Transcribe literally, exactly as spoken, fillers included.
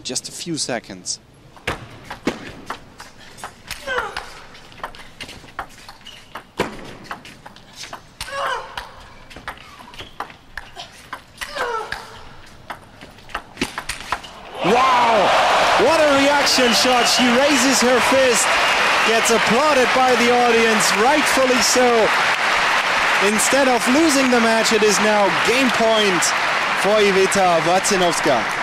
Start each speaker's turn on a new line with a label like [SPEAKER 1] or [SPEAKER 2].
[SPEAKER 1] in just a few seconds. Wow! What a reaction shot. She raises her fist, gets applauded by the audience, rightfully so. Instead of losing the match, it is now game point for Iveta Vacenovska.